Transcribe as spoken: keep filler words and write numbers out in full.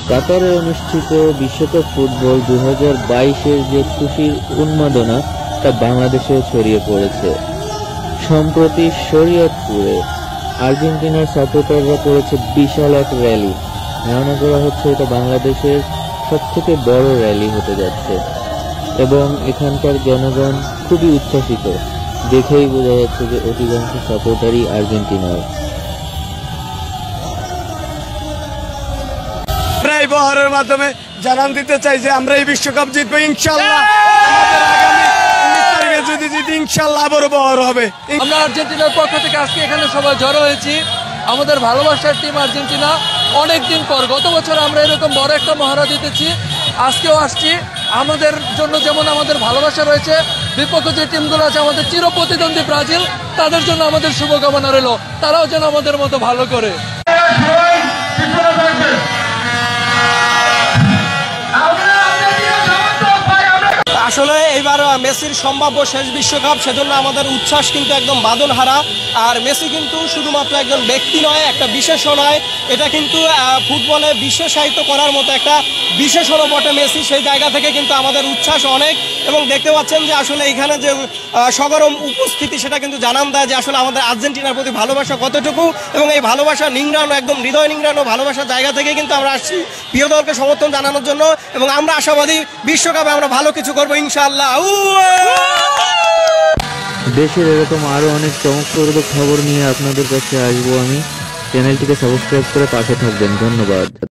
কাতারে অনুষ্ঠিত বিশ্বকাপ ফুটবল দুই হাজার বাইশের যে খুশির উন্মাদনা তা বাংলাদেশেও ছড়িয়ে পড়েছে। সম্প্রতি শরীয়তপুরে আর্জেন্টিনার সাপোর্টাররা করেছে বিশাল এক র্যালি। ধারণা করা হচ্ছে এটা বাংলাদেশের সবথেকে বড় র্যালি হতে যাচ্ছে এবং এখানকার জনগণ খুবই উচ্ছ্বাসিত। দেখেই বোঝা যাচ্ছে যে অধিকাংশ সাপোর্টারই আর্জেন্টিনার। আমরা এই বহরের মাধ্যমে জানান দিতে চাই যে আমরা এই বিশ্বকাপ জিতবো ইনশাআল্লাহ। আমাদের আগামী উনিশ তারিখে যদি জিতি ইনশাআল্লাহ আবারও বহর হবে। আমরা আর্জেন্টিনার পক্ষ থেকে আজকে এখানে সবাই জড়ো হয়েছি। আমাদের ভালোবাসার টিম আর্জেন্টিনা। অনেকদিন পর গত বছর আমরা এরকম বড় একটা মহড়া দিতেছি, আজকেও আসছি। আমাদের জন্য যেমন আমাদের ভালোবাসা রয়েছে, বিপক্ষ যে টিমগুলো আছে আমাদের চিরপ্রতিদ্বন্দ্বী ব্রাজিল, তাদের জন্য আমাদের শুভকামনা রইল, তারাও যেন আমাদের মতো ভালো করে। আসলে এইবার মেসির সম্ভাব্য শেষ বিশ্বকাপ, সেজন্য আমাদের উচ্ছ্বাস কিন্তু একদম বাঁধনহারা। আর মেসি কিন্তু শুধুমাত্র একজন ব্যক্তি নয়, একটা বিশেষণ নয়, এটা কিন্তু ফুটবলে বিশেষায়িত করার মতো একটা বিশেষণ বটে মেসি। সেই জায়গা থেকে কিন্তু আমাদের উচ্ছ্বাস অনেক, এবং দেখতে পাচ্ছেন যে আসলে এখানে যে সগরম উপস্থিতি সেটা কিন্তু জানান দেয় যে আসলে আমাদের আর্জেন্টিনার প্রতি ভালোবাসা কতটুকু, এবং এই ভালোবাসা নিংড়ানো, একদম হৃদয় নিংড়ানো ভালোবাসার জায়গা থেকে কিন্তু আমরা আসছি প্রিয় দলকে সমর্থন জানানোর জন্য, এবং আমরা আশাবাদী বিশ্বকাপে আমরা ভালো কিছু করবো ইনশাআল্লাহ। দেশের এরকম আরো অনেক চমকপ্রদ খবর নিয়ে আপনাদের কাছে আসবো আমি। চ্যানেলটিকে সাবস্ক্রাইব করে পাশে থাকবেন। ধন্যবাদ।